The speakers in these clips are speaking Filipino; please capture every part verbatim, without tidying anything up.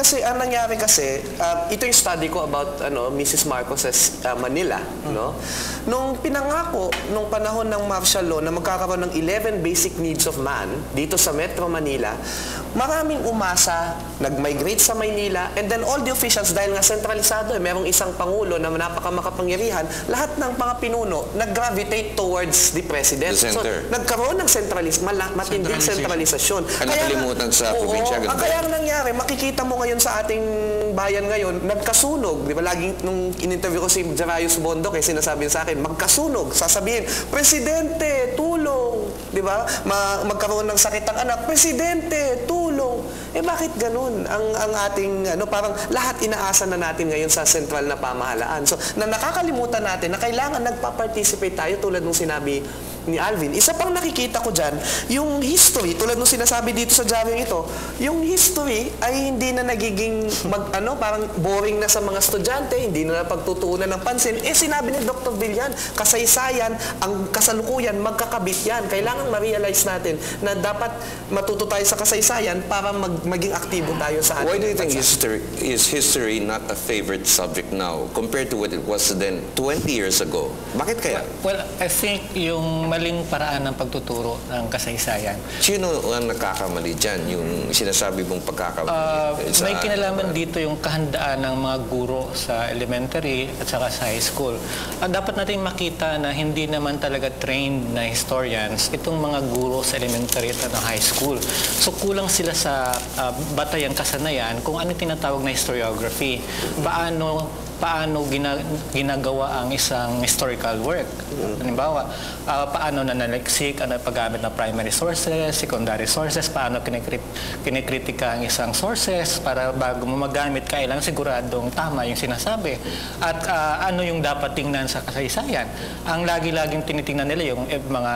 kasi, ang nangyari kasi, uh, ito yung study ko about ano, Missus Marcos's uh, Manila. Mm. No? Nung pinangako, nung panahon ng martial law na magkakaroon ng eleven basic needs of man dito sa Metro Manila, maraming umasa, nag-migrate sa Maynila, and then all the officials, dahil nga sentralisado, eh, merong isang pangulo na napaka-makapangyarihan, lahat ng mga pinuno nag-gravitate towards the president. The center. So, nagkaroon ng centralis, matinding centralisasyon. Ang nakalimutan sa probinsya. Ang kaya ang nangyari, makikita mo ngayon sa ating bayan ngayon, nagkasunog. Di ba, laging nung in-interview ko si Jarayus Bondo, kaya sinasabi sa akin, magkasunog. Sasabihin, Presidente, tulong. Di ba? Ma magkaroon ng sakit ang anak, Presidente, tulong. Eh bakit ganun? Ang, ang ating, ano, parang lahat inaasa na natin ngayon sa sentral na pamahalaan. So, na nakakalimutan natin na kailangan nagpa-participate tayo tulad nung sinabi ni Alvin. Isa pang nakikita ko dyan, yung history, tulad nung sinasabi dito sa jaring ito, yung history ay hindi na nagiging mag, ano, parang boring na sa mga estudyante, hindi na pagtutuunan ng pansin. Eh, sinabi ni Doctor Villan, kasaysayan, ang kasalukuyan, magkakabit yan. Kailangan ma-realize natin na dapat matuto tayo sa kasaysayan para mag, maging aktibo tayo sa ating. Why do you think history, is history not a favorite subject now compared to what it was then twenty years ago? Bakit kaya? Well, I think yung maling paraan ng pagtuturo ng kasaysayan. Sino ang nakakamali dyan? Yung sinasabi mong pagkakamali? Uh, sa, may kinalaman uh, dito yung kahandaan ng mga guro sa elementary at saka sa high school. Uh, dapat natin makita na hindi naman talaga trained na historians itong mga guro sa elementary at high school. So kulang sila sa uh, batayang kasanayan kung ano tinatawag na historiography. Paano paano gina, ginagawa ang isang historical work. Halimbawa, uh, paano nanaliksik, ano paggamit ng primary sources, secondary sources, paano kinikrit, kinikritika ang isang sources para bago mo magamit, kailangan siguradong tama yung sinasabi. At uh, ano yung dapat tingnan sa kasaysayan. Ang lagi-laging tinitingnan nila yung eh, mga,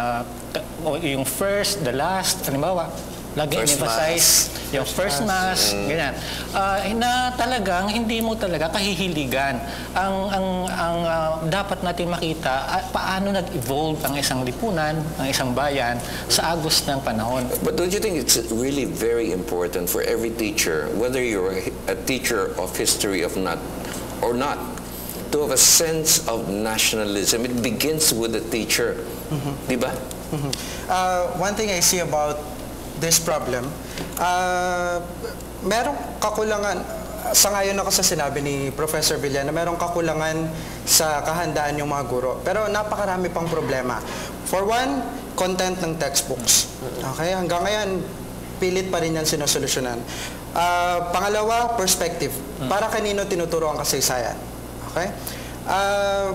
yung first, the last, halimbawa, lagi emphasize yung first mass, mm. ganyan. Uh, na talagang hindi mo talaga kahihiligan. Ang ang ang uh, dapat natin makita uh, paano nag-evolve ang isang lipunan, ang isang bayan sa agos ng panahon. But don't you think it's really very important for every teacher, whether you're a teacher of history of not or not, to have a sense of nationalism? It begins with the teacher. Mm-hmm. Diba? Mm-hmm. uh, one thing I see about this problem, uh, merong kakulangan, sangayon ako sa sinabi ni Professor Villan na merong kakulangan sa kahandaan yung mga guro. Pero napakarami pang problema. For one, content ng textbooks. Okay? Hanggang ngayon, pilit pa rin yan sinusolusyonan. Uh, pangalawa, perspective. Para kanino tinuturo ang kasaysayan. Okay? Uh,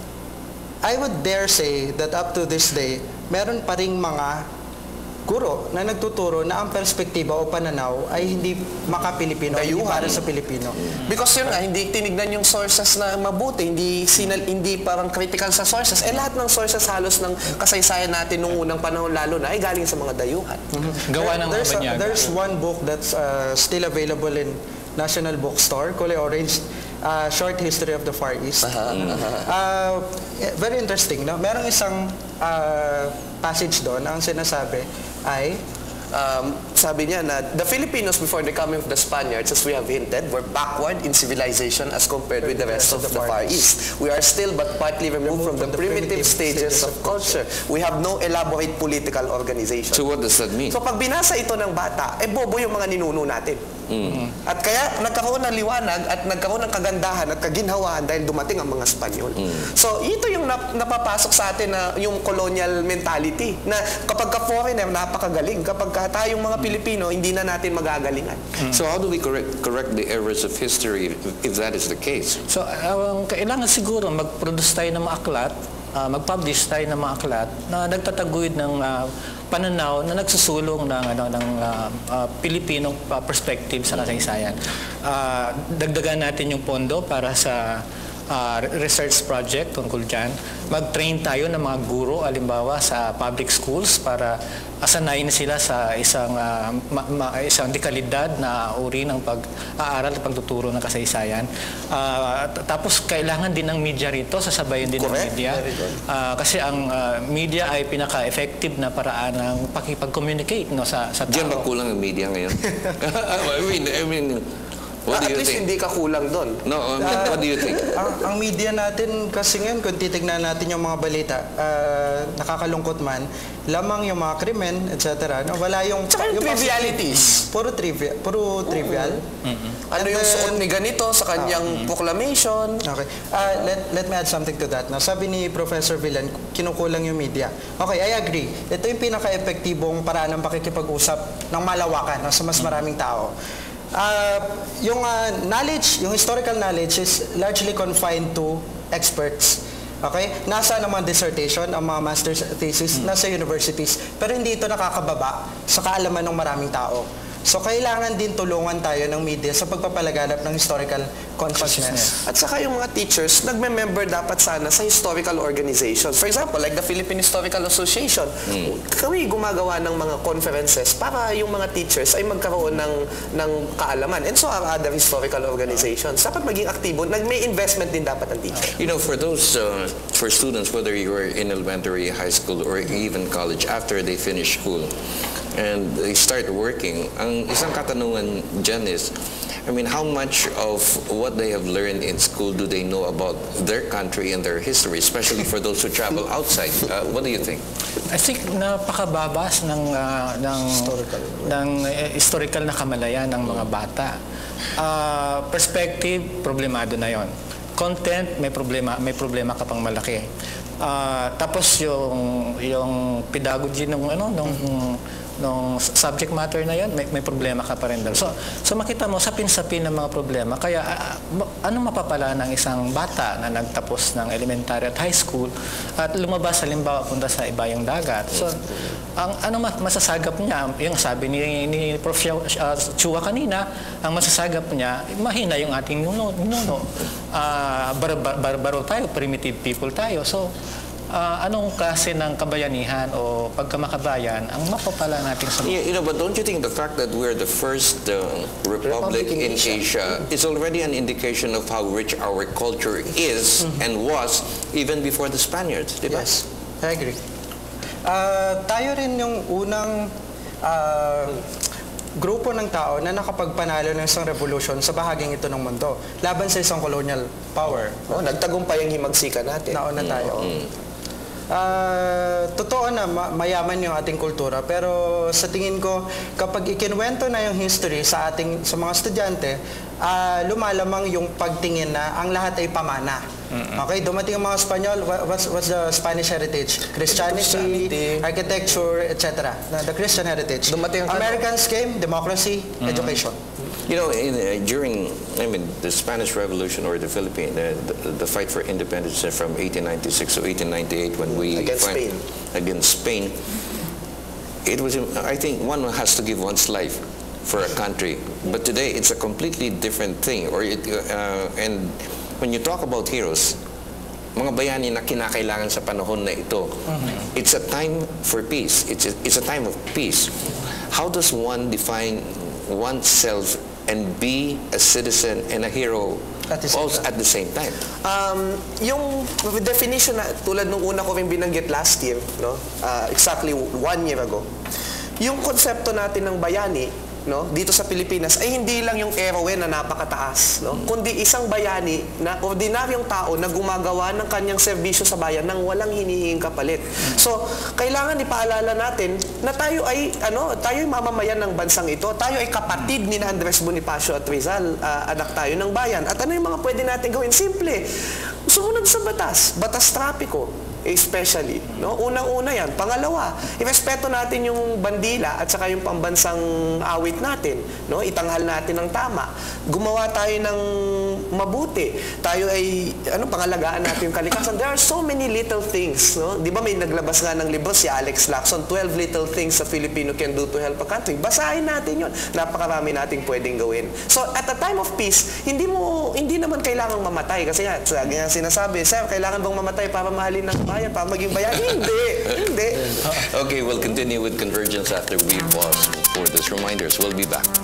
I would dare say that up to this day, meron pa ring mga guro na nagtuturo na ang perspektiba o pananaw ay hindi maka-Pilipino, hindi para sa Pilipino. Because yun nga, hindi tinignan yung sources na mabuti, hindi, sinal, hindi parang critical sa sources. Eh lahat ng sources halos ng kasaysayan natin nung unang panahon lalo na ay galing sa mga dayuhan. Mm-hmm. Gawa ng there's, mga banyaga. There's one book that's uh, still available in National Bookstore, kulay orange, uh, Short History of the Far East. Uh-huh, uh-huh. Uh, very interesting, no? Merong isang uh, passage doon, ang sinasabi ay, um, sabi niya na the Filipinos before the coming of the Spaniards, as we have hinted, were backward in civilization as compared with the rest of the Far East. We are still but partly removed from the primitive stages of culture. We have no elaborate political organization. So what does that mean? So pag binasa ito ng bata, eh bobo yung mga ninuno natin. Mm. At kaya nagkaroon ng liwanag at nagkaroon ng kagandahan at kaginhawaan dahil dumating ang mga Espanyol. Mm. So ito yung nap napapasok sa atin na yung colonial mentality na kapag ka-foreigner napakagaling, kapag ka tayong mga Pilipino hindi na natin magagalingan. Mm. So how do we correct correct the errors of history if, if that is the case? So uh, kailangan siguro mag-produce tayo ng mga aklat, uh, mag-publish tayo ng mga aklat na nagtataguyod ng uh, pananaw na nagsusulong ng ano ng uh, uh, Pilipinong uh, perspective sa kasaysayan. Uh, dagdagan natin yung pondo para sa uh, research project tungkol diyan. Mag-train tayo ng mga guro halimbawa sa public schools para asanayin sila sa isang uh, ma ma isang dekalidad na uri ng pag-aaral at pagtuturo ng kasaysayan. Uh, tapos kailangan din ng media rito, sasabayin din Correct. ng media. Uh, kasi ang uh, media ay pinaka-effective na paraan ng pakipag-communicate no sa sa tao. Diyan ba kulang ang media ngayon? I mean, I mean What At do you least think? hindi ka kulang doon. No, I mean, what do you think? ang, ang media natin kasi ngayon, kung titignan natin yung mga balita, ah, nakakalungkot man, lamang yung mga krimen, et cetera. No, wala yung... Tsaka yung trivialities. Puro trivia, puro trivial. Ano yung suot ni ganito sa kanyang proclamation. Okay. Ah, let, let me add something to that. No? Sabi ni Professor Villan, kinukulang yung media. Okay, I agree. Ito yung pinaka-epektibong paraan ng pakikipag-usap ng malawakan no, sa mas maraming tao. Uh, yung uh, knowledge, yung historical knowledge is largely confined to experts. Okay? Nasa ang mga dissertation, ang mga master's thesis, mm. nasa universities. Pero hindi ito nakakababa sa kaalaman ng maraming tao. So, kailangan din tulungan tayo ng media sa pagpapalaganap ng historical consciousness. At saka yung mga teachers, nagme-member dapat sana sa historical organizations. For example, like the Philippine Historical Association. Mm. Kami gumagawa ng mga conferences para yung mga teachers ay magkaroon ng, ng kaalaman. And so are other historical organizations. Dapat maging aktibo. Nag-may investment din dapat ang teacher. You know, for those, uh, for students, whether you're in elementary, high school, or even college, after they finish school, and they start working, ang isang katanungan dyan is, I mean, how much of what they have learned in school do they know about their country and their history, especially for those who travel outside? Uh, what do you think? I think napakababas ng, uh, ng, historical. ng uh, historical na kamalayan ng mga bata. Uh, perspective, problemado na yon. Content, may problema, may problema ka pang malaki. Uh, tapos yung, yung pedagogy ng ano, nung, nung subject matter na yan, may, may problema ka pa rin daw. So, so makita mo, sapin-sapin ng mga problema. Kaya, uh, ano mapapala ng isang bata na nagtapos ng elementary at high school at lumabas, halimbawa, punta sa ibayang dagat. So, ang ano masasagap niya, yung sabi ni, ni Prof Uh, Chua kanina, ang masasagap niya, mahina yung ating nuno. nuno. Uh, bar, bar, barbaro tayo, primitive people tayo. So, Uh, anong klase ng kabayanihan o pagkamakabayan ang mapapala natin sa... Yeah, you know, but don't you think the fact that we're the first uh, republic, republic in Asia, Asia is already an indication of how rich our culture is mm-hmm. and was even before the Spaniards, di ba? Yes, I agree. Uh, tayo rin yung unang uh, grupo ng tao na nakapagpanalo ng isang revolution sa bahaging ito ng mundo laban sa isang colonial power. Oh, nagtagumpay ang himagsikan natin. Nauna tayo. Mm-hmm. Uh, totoo na ma mayaman yung ating kultura, pero sa tingin ko kapag ikinwento na yung history sa ating sa mga estudyante, uh, lumalamang yung pagtingin na ang lahat ay pamana. Mm-hmm. Okay, dumating ang mga Espanyol, what's, what's the Spanish heritage? Christianity, Christianity. Architecture, et cetera. The Christian heritage. Dumating Americans came, democracy, mm-hmm. education. You know, in, uh, during, I mean, the Spanish Revolution or the Philippine, uh, the, the fight for independence from eighteen ninety-six to eighteen ninety-eight when we against fight Spain. against Spain, it was, I think one has to give one's life for a country. But today, it's a completely different thing. Or it, uh, and when you talk about heroes, mga bayani na kinakailangan sa panahon na ito, mm-hmm. it's a time for peace. It's a, it's a time of peace. How does one define oneself and be a citizen and a hero at the same, also at the same time? Um, yung definition na tulad nung una ko rin binanggit last year, no? Uh, exactly one year ago, yung konsepto natin ng bayani, no, dito sa Pilipinas ay hindi lang yung heroine na napakataas, no, kundi isang bayani na ordinaryong tao na gumagawa ng kanyang serbisyo sa bayan nang walang hinihinging kapalit. So, kailangan ipaalala natin na tayo ay ano, tayo ay mamamayan ng bansang ito. Tayo ay kapatid ni Andres Bonifacio at Rizal, uh, anak tayo ng bayan. At ano yung mga pwede natin gawin? Simple. Sumunod sa batas, batas trapiko. Especially, no? Unang-una yan. Pangalawa, irespeto natin yung bandila at saka yung pambansang awit natin, no? Itanghal natin ng tama. Gumawa tayo ng mabuti. Tayo ay, ano, pangalagaan natin yung kalikasan. There are so many little things, no? Di ba may naglabas nga ng libro si Alex Lacson, twelve Little Things a Filipino Can Do to Help a Country. Basahin natin yun. Napakarami nating pwedeng gawin. So, at a time of peace, hindi mo, hindi naman kailangang mamatay. Kasi nga, lagi nga sinasabi, sir, kailangan bang mamatay para mahalin ng bayan, para maging bayan? Hindi. Hindi. Okay, we'll continue with Convergence after we pause for this reminders. We'll be back.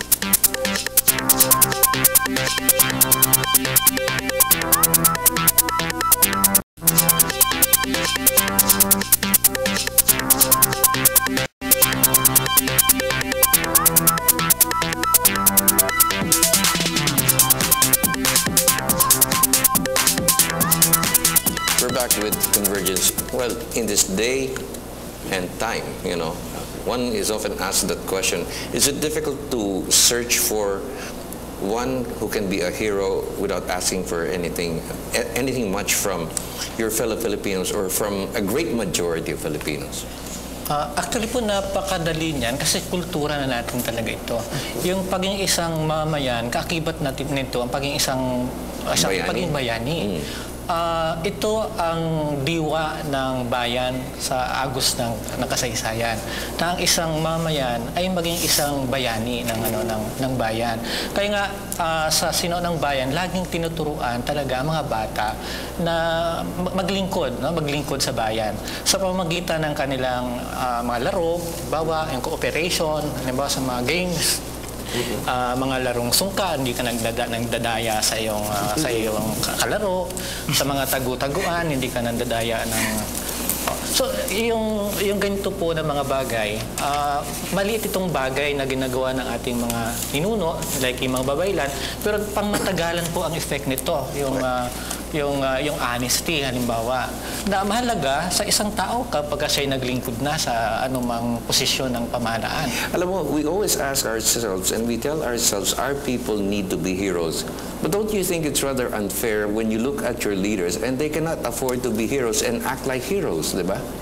start with convergence. Well, in this day and time, you know, one is often asked that question, is it difficult to search for one who can be a hero without asking for anything, anything much from your fellow Filipinos or from a great majority of Filipinos? Uh, actually po, napakadali niyan kasi kultura na natin talaga ito. Yung paging isang mamayan, kaakibat natin nito, ang paging isang, uh, isang bayani. paging bayani. Mm. Uh, ito ang diwa ng bayan sa agos ng, ng kasaysayan. Na ang isang mamayan ay maging isang bayani ng, ano, ng, ng bayan. Kaya nga, uh, sa sino ng bayan, laging tinuturuan talaga ang mga bata na maglingkod, no? maglingkod sa bayan. Sa pamamagitan ng kanilang uh, mga laro, bawa yung cooperation, halimbawa sa mga games, Uh, mga larong sungka, hindi ka nagdada, nagdadaya sa iyong, uh, sa iyong kalaro, sa mga tagu-taguan, hindi ka nagdadaya ng... Oh. So, yung, yung ganito po na mga bagay, uh, maliit itong bagay na ginagawa ng ating mga ninuno, like yung mga babaylan, pero pang matagalan po ang effect nito, yung... Uh, yung uh, yung honesty halimbawa na mahalaga sa isang tao kapag siya naglingkod na sa anumang posisyon ng pamahalaan. Alam mo, we always ask ourselves and we tell ourselves our people need to be heroes. But don't you think it's rather unfair when you look at your leaders and they cannot afford to be heroes and act like heroes, di ba?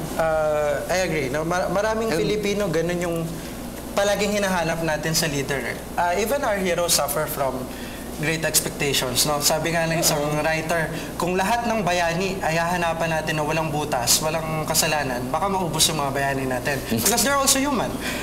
Uh, I agree. No? Mar maraming and, Filipino, ganun yung palaging hinahanap natin sa leader. Uh, even our heroes suffer from great expectations, no? Sabi nga ng isang writer, kung lahat ng bayani ay hahanapan natin na walang butas, walang kasalanan, baka maubos yung mga bayani natin. Because they're also human.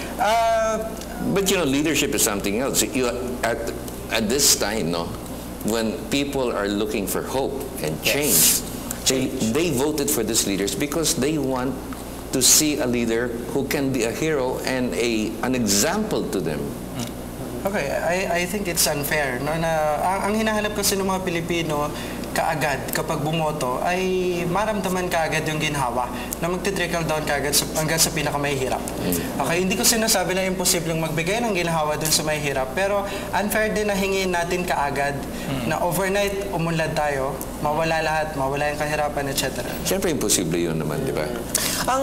Uh, but you know, leadership is something else. You, at, at this time, no, when people are looking for hope and change, yes. they, they voted for these leaders because they want to see a leader who can be a hero and a, an example to them. Okay, I, I think it's unfair. No, na, ang, ang hinahanap kasi ng mga Pilipino kaagad kapag bumoto ay maramdaman kaagad yung ginhawa na magti-trickle down kaagad sa, hanggang sa pinakamahihirap. Okay, hindi ko sinasabi na imposibleng magbigay ng ginhawa dun sa mahihirap, pero unfair din na hingin natin kaagad na overnight umunlad tayo, mawala lahat, mawala yung kahirapan, et cetera. Siyempre, imposible yun naman, di ba? Ang,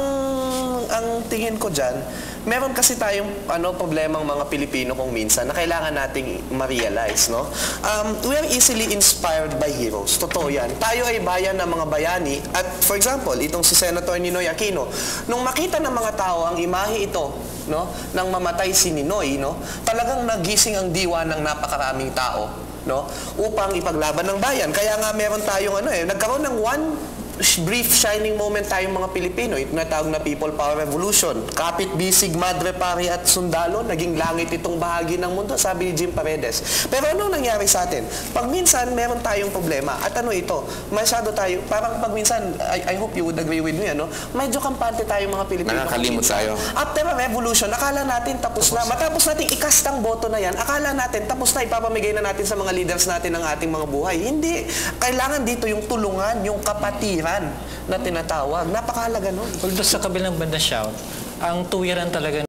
ang tingin ko dyan, meron kasi tayong ano problemang mga Pilipino kung minsan na kailangan nating ma-realize, no? Um, we are easily inspired by heroes. Totoo yan. Tayo ay bayan ng mga bayani at for example, itong si Senator Ninoy Aquino, nung makita ng mga tao ang imahe ito, no, nang mamatay si Ninoy, no, talagang nagising ang diwa ng napakaraming tao, no, upang ipaglaban ng bayan. Kaya nga meron tayong ano eh, nagkaroon ng one brief shining moment tayong mga Pilipino, ito na tawag na People Power Revolution. Kapit, bisig, madre, pari at sundalo, naging langit itong bahagi ng mundo, sabi ni Jim Paredes. Pero ano nangyari sa atin? Pag minsan, meron tayong problema. At ano ito? Masyado tayo, parang pag minsan, I, I hope you would agree with me, ano? Medyo kampante tayong mga Pilipino. Nakakalimot tayo. After a revolution, akala natin tapos, tapos na. Matapos natin ikastang boto na yan, akala natin tapos na, ipapamigay na natin sa mga leaders natin ang ating mga buhay. Hindi. Kailangan dito yung tulungan, yung kapatiran na tinatawag. Napakahalaga nun. Although sa kabilang banda, Shout, ang tuwiran talaga